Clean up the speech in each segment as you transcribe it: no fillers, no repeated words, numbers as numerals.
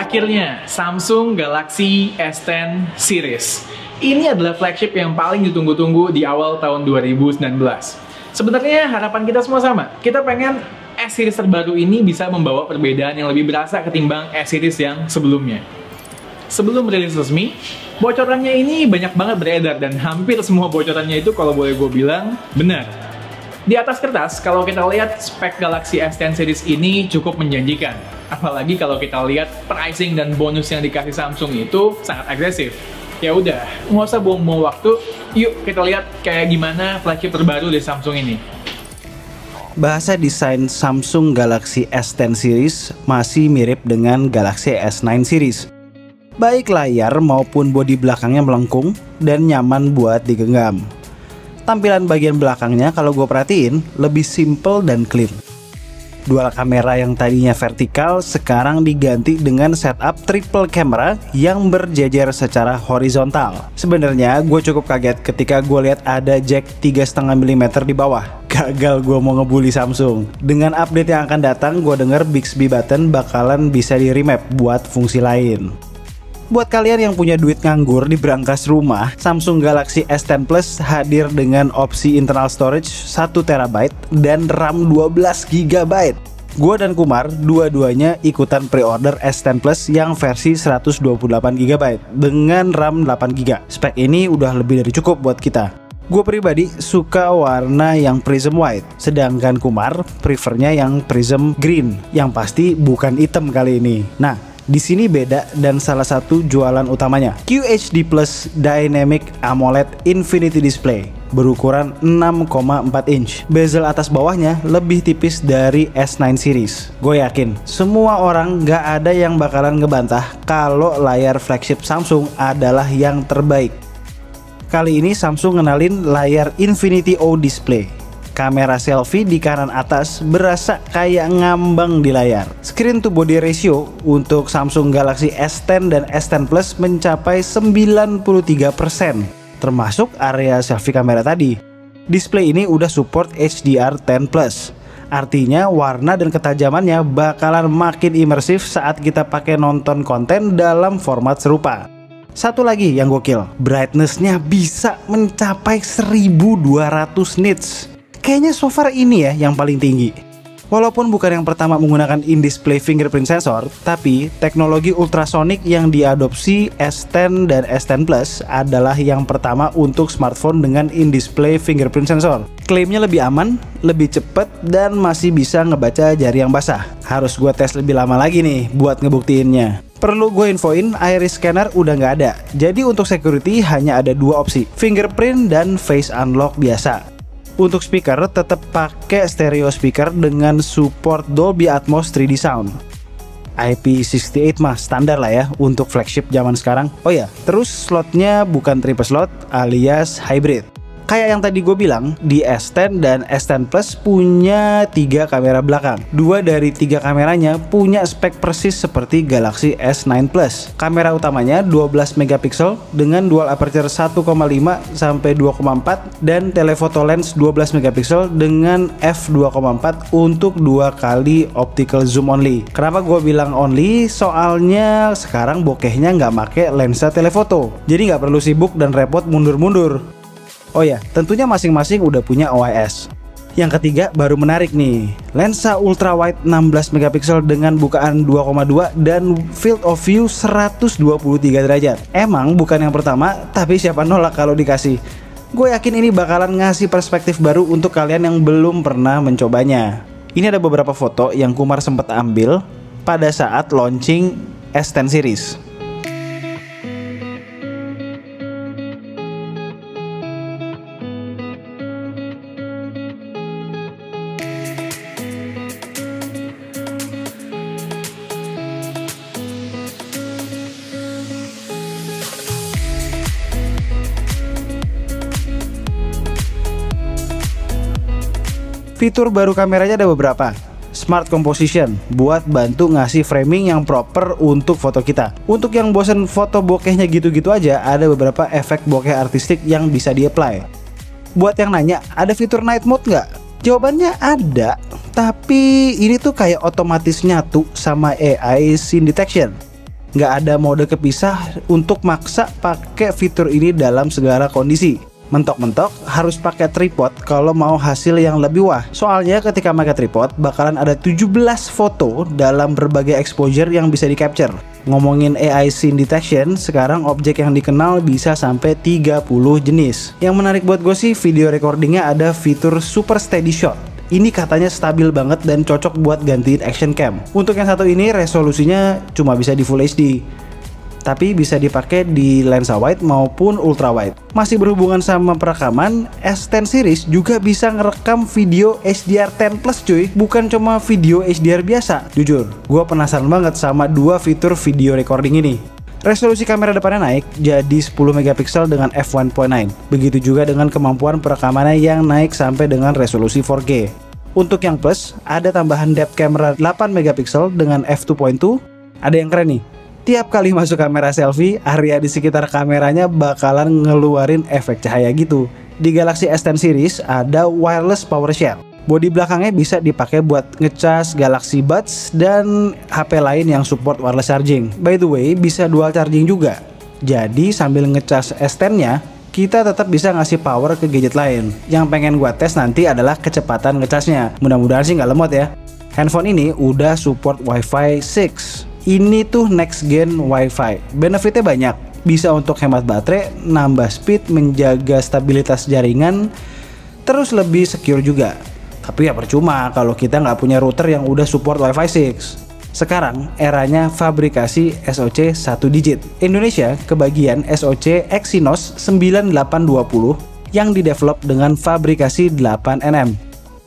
Akhirnya, Samsung Galaxy S10 series. Ini adalah flagship yang paling ditunggu-tunggu di awal tahun 2019. Sebenarnya harapan kita semua sama. Kita pengen S-series terbaru ini bisa membawa perbedaan yang lebih berasa ketimbang S-series yang sebelumnya. Sebelum rilis resmi, bocorannya ini banyak banget beredar dan hampir semua bocorannya itu kalau boleh gue bilang benar. Di atas kertas, kalau kita lihat spek Galaxy S10 series ini cukup menjanjikan. Apalagi kalau kita lihat pricing dan bonus yang dikasih Samsung itu sangat agresif. Ya udah, nggak usah buang-buang waktu, yuk kita lihat kayak gimana flagship terbaru dari Samsung ini. Bahasa desain Samsung Galaxy S10 series masih mirip dengan Galaxy S9 series. Baik layar maupun bodi belakangnya melengkung dan nyaman buat digenggam. Tampilan bagian belakangnya kalau gue perhatiin lebih simple dan clean. Dual kamera yang tadinya vertikal sekarang diganti dengan setup triple camera yang berjejer secara horizontal. Sebenarnya gue cukup kaget ketika gue lihat ada jack 3,5 mm di bawah. Gagal gue mau ngebully Samsung. Dengan update yang akan datang, gue denger Bixby button bakalan bisa di remap buat fungsi lain. Buat kalian yang punya duit nganggur di berangkas rumah, Samsung Galaxy S10 Plus hadir dengan opsi internal storage 1TB dan RAM 12GB. Gua dan Kumar dua-duanya ikutan pre-order S10 Plus yang versi 128GB dengan RAM 8GB. Spek ini udah lebih dari cukup buat kita. Gue pribadi suka warna yang prism white, sedangkan Kumar prefernya yang prism green, yang pasti bukan hitam kali ini. Nah, di sini beda dan salah satu jualan utamanya QHD Plus Dynamic AMOLED Infinity Display berukuran 6,4 inch. Bezel atas bawahnya lebih tipis dari S9 series. Gue yakin semua orang gak ada yang bakalan ngebantah kalau layar flagship Samsung adalah yang terbaik. Kali ini Samsung ngenalin layar Infinity O Display. Kamera selfie di kanan atas berasa kayak ngambang di layar. Screen to body ratio untuk Samsung Galaxy S10 dan S10 Plus mencapai 93%, termasuk area selfie kamera tadi. Display ini udah support HDR10+. Artinya warna dan ketajamannya bakalan makin imersif saat kita pakai nonton konten dalam format serupa. Satu lagi yang gokil, brightness-nya bisa mencapai 1200 nits. Kayaknya so far ini ya yang paling tinggi. Walaupun bukan yang pertama menggunakan in-display fingerprint sensor, tapi teknologi ultrasonic yang diadopsi S10 dan S10 Plus adalah yang pertama untuk smartphone dengan in-display fingerprint sensor. Klaimnya lebih aman, lebih cepat, dan masih bisa ngebaca jari yang basah. Harus gue tes lebih lama lagi nih buat ngebuktiinnya. Perlu gue infoin, iris scanner udah nggak ada. Jadi untuk security hanya ada dua opsi, fingerprint dan face unlock biasa. Untuk speaker tetap pakai stereo speaker dengan support Dolby Atmos 3D sound. IP68 mah standar lah ya untuk flagship zaman sekarang. Oh ya, terus slotnya bukan triple slot alias hybrid. Kayak yang tadi gue bilang, di S10 dan S10 Plus punya 3 kamera belakang. 2 dari 3 kameranya punya spek persis seperti Galaxy S9 Plus. Kamera utamanya 12 megapiksel dengan dual aperture 1,5 sampai 2,4 dan telephoto lens 12 megapiksel dengan f2,4 untuk 2 kali optical zoom only. Kenapa gue bilang only? Soalnya sekarang bokehnya nggak make lensa telephoto. Jadi nggak perlu sibuk dan repot mundur-mundur. Oh ya, tentunya masing-masing udah punya OIS. Yang ketiga baru menarik nih, lensa ultra wide 16 megapiksel dengan bukaan 2,2 dan field of view 123 derajat. Emang bukan yang pertama, tapi siapa nolak kalau dikasih. Gue yakin ini bakalan ngasih perspektif baru untuk kalian yang belum pernah mencobanya. Ini ada beberapa foto yang Kumar sempat ambil pada saat launching S10 series. Fitur baru kameranya ada beberapa. Smart Composition buat bantu ngasih framing yang proper untuk foto kita. Untuk yang bosen foto bokehnya gitu-gitu aja, ada beberapa efek bokeh artistik yang bisa di-apply. Buat yang nanya, ada fitur night mode nggak? Jawabannya ada, tapi ini tuh kayak otomatis nyatu sama AI scene detection. Nggak ada mode kepisah untuk maksa pakai fitur ini dalam segala kondisi. Mentok-mentok harus pakai tripod kalau mau hasil yang lebih wah. Soalnya ketika pakai tripod bakalan ada 17 foto dalam berbagai exposure yang bisa di capture. Ngomongin AI scene detection, sekarang objek yang dikenal bisa sampai 30 jenis. Yang menarik buat gue sih, video recordingnya ada fitur super steady shot. Ini katanya stabil banget dan cocok buat gantiin action cam. Untuk yang satu ini resolusinya cuma bisa di Full HD, tapi bisa dipakai di lensa wide maupun ultra wide. Masih berhubungan sama perekaman, S10 series juga bisa ngerekam video HDR10 plus cuy, bukan cuma video HDR biasa. Jujur, gue penasaran banget sama dua fitur video recording ini. Resolusi kamera depannya naik jadi 10 megapiksel dengan f1.9. Begitu juga dengan kemampuan perekamannya yang naik sampai dengan resolusi 4K. Untuk yang plus, ada tambahan depth camera 8 megapiksel dengan f2.2. Ada yang keren nih. Tiap kali masuk kamera selfie, area di sekitar kameranya bakalan ngeluarin efek cahaya gitu. Di Galaxy S10 series ada wireless power share. Bodi belakangnya bisa dipakai buat ngecas Galaxy Buds dan HP lain yang support wireless charging. By the way, bisa dual charging juga. Jadi sambil ngecas S10-nya, kita tetap bisa ngasih power ke gadget lain. Yang pengen gua tes nanti adalah kecepatan ngecasnya. Mudah-mudahan sih nggak lemot ya. Handphone ini udah support Wi-Fi 6. Ini tuh next gen Wi-Fi. Benefitnya banyak. Bisa untuk hemat baterai, nambah speed, menjaga stabilitas jaringan, terus lebih secure juga. Tapi ya percuma kalau kita nggak punya router yang udah support Wi-Fi 6. Sekarang eranya fabrikasi SoC 1 digit. Indonesia kebagian SoC Exynos 9820 yang didevelop dengan fabrikasi 8nm.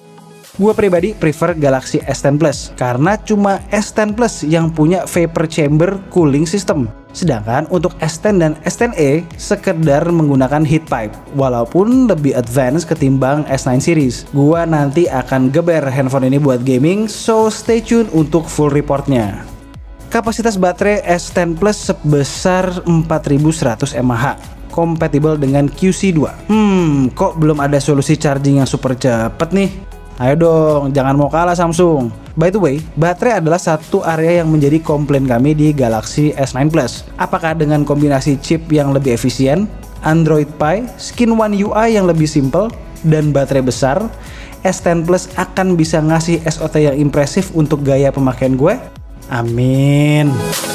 Gue pribadi prefer Galaxy S10 Plus karena cuma S10 Plus yang punya vapor chamber cooling system. Sedangkan untuk S10 dan S10e sekedar menggunakan heat pipe, walaupun lebih advance ketimbang S9 series. Gue nanti akan geber handphone ini buat gaming, so stay tune untuk full reportnya. Kapasitas baterai S10 Plus sebesar 4100 mAh. Kompatibel dengan QC2. Kok belum ada solusi charging yang super cepet nih? Ayo dong, jangan mau kalah Samsung. By the way, baterai adalah satu area yang menjadi komplain kami di Galaxy S9 Plus. Apakah dengan kombinasi chip yang lebih efisien, Android Pie, Skin One UI yang lebih simple, dan baterai besar, S10 Plus akan bisa ngasih SOT yang impresif untuk gaya pemakaian gue? Amin.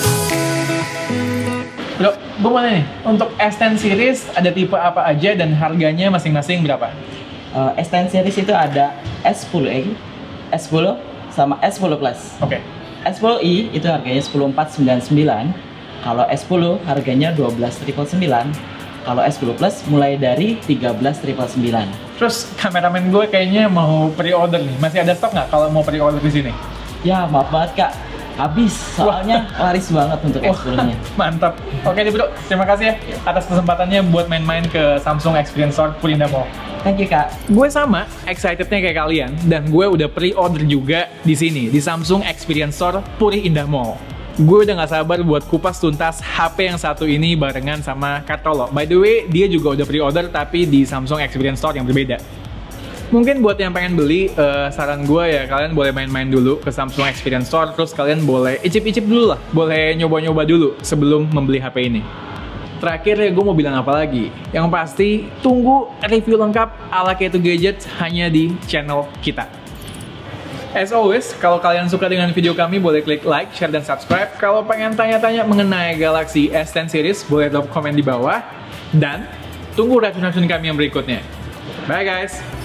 Bro, gue mau nanya nih, untuk S10 series ada tipe apa aja dan harganya masing-masing berapa? S10 series itu ada S10e, S10 sama S10 Plus. Oke. S10i itu harganya 10499. Kalau S10 harganya 12999. Kalau S10 Plus mulai dari 13999. Terus kameramen gue kayaknya mau pre-order nih. Masih ada stok nggak kalau mau pre-order di sini? Ya maaf banget kak, habis soalnya laris banget untuk S10-nya. Mantap. Oke deh bro, terima kasih ya atas kesempatannya buat main-main ke Samsung Experience Store Purwinda Mall. Thank you kak. Gue sama excitednya kayak kalian dan gue udah pre-order juga di sini di Samsung Experience Store Puri Indah Mall. Gue udah gak sabar buat kupas tuntas HP yang satu ini barengan sama Kartolo. By the way, dia juga udah pre-order tapi di Samsung Experience Store yang berbeda. Mungkin buat yang pengen beli, saran gue ya kalian boleh main-main dulu ke Samsung Experience Store, terus kalian boleh icip-icip dulu lah, boleh nyoba-nyoba dulu sebelum membeli HP ini. Terakhir ya gue mau bilang apa lagi? Yang pasti, tunggu review lengkap ala K2 Gadgets hanya di channel kita. As always, kalau kalian suka dengan video kami, boleh klik like, share, dan subscribe. Kalau pengen tanya-tanya mengenai Galaxy S10 series, boleh drop komen di bawah. Dan tunggu review kami yang berikutnya. Bye guys!